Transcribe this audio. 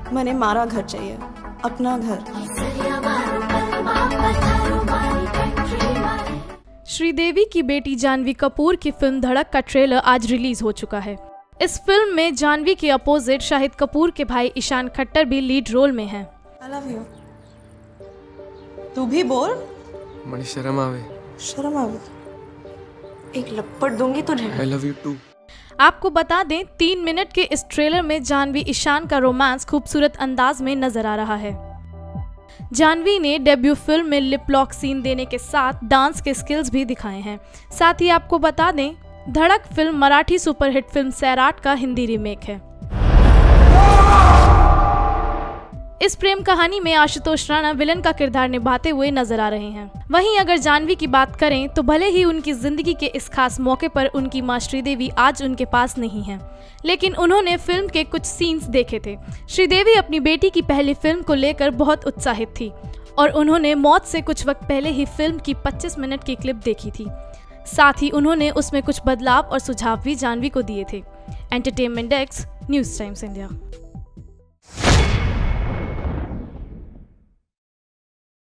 मैंने मारा घर चाहिए, अपना घर। श्रीदेवी की बेटी जानवी कपूर की फिल्म धड़क का ट्रेलर आज रिलीज हो चुका है। इस फिल्म में जानवी के अपोजिट शाहिद कपूर के भाई ईशान खट्टर भी लीड रोल में हैं। I love you। तू भी बोल। मनी शर्म आवे। शर्म आवे? एक लपड़ दूंगी तुझे। I love you too। आपको बता दें, 3 मिनट के इस ट्रेलर में जानवी ईशान का रोमांस खूबसूरत अंदाज में नजर आ रहा है। जानवी ने डेब्यू फिल्म में लिप लॉक सीन देने के साथ डांस के स्किल्स भी दिखाए हैं। साथ ही आपको बता दें, Dhadak film Marathi superhit film Sairat का हिंदी रीमेक है। इस प्रेम कहानी में आशुतोष राणा विलन का किरदार निभाते हुए नजर आ रहे हैं। वहीं अगर जानवी की बात करें तो भले ही उनकी जिंदगी के इस खास मौके पर उनकी मां श्रीदेवी आज उनके पास नहीं है, लेकिन उन्होंने फिल्म के कुछ सीन्स देखे थे। श्रीदेवी अपनी बेटी की पहली फिल्म को लेकर बहुत उत्साहित थी और उन्होंने मौत से कुछ वक्त पहले ही फिल्म की 25 मिनट की क्लिप देखी थी। साथ ही उन्होंने उसमें कुछ बदलाव और सुझाव भी जानवी को दिए थे। Entertainment desk, news times India.